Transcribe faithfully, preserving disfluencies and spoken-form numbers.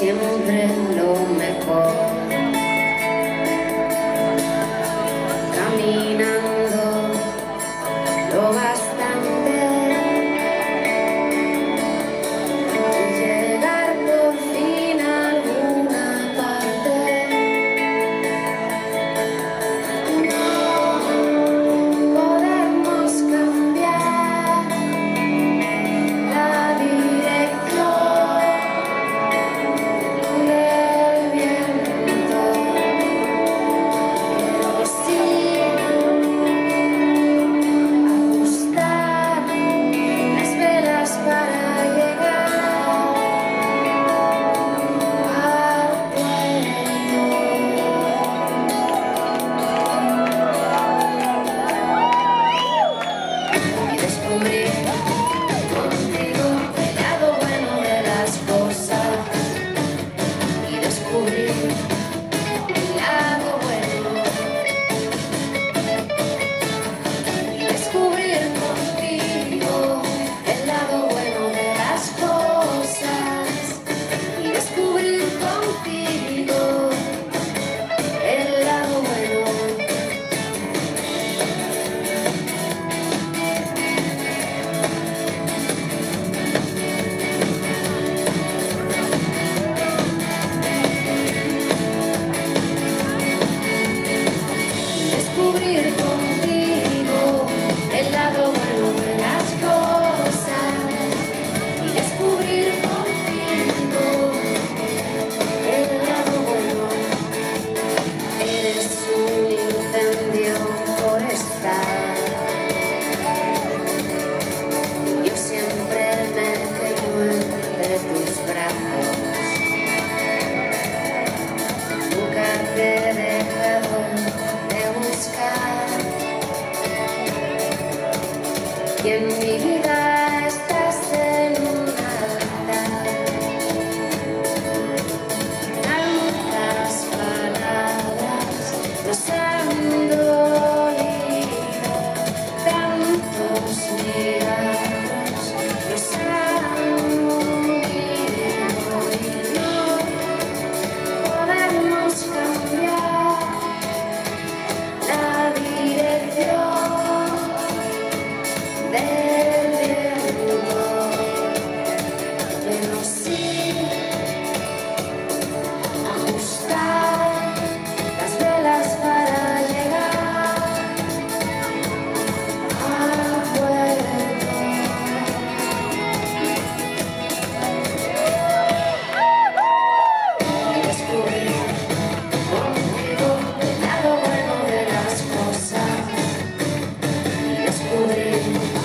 siempre lo mejor. Caminando lo bastante, llegar por fin a alguna parte. No podemos cambiar la dirección del viento, pero sí ajustar las velas para llegar al puerto. Y descubrir contigo el lado bueno de las cosas. Y descubrir el lado bueno. Y descubrir contigo el lado bueno de las cosas. Y descubrir contigo el lado bueno. Descubrir contigo el lado bueno de las cosas. Y descubrir contigo el lado bueno. Eres un incendio forestal. Yo siempre me quedo entre tus brazos. Nunca te he dejado de buscar. Y en mi vida estás en un altar. Tantas palabras nos han dolido, tantos milagros nos han unido. Y no podemos cambiar la dirección del viento, pero sí ajustar las velas para llegar al puerto. Y descubrir contigo el lado bueno de las cosas. Y descubrir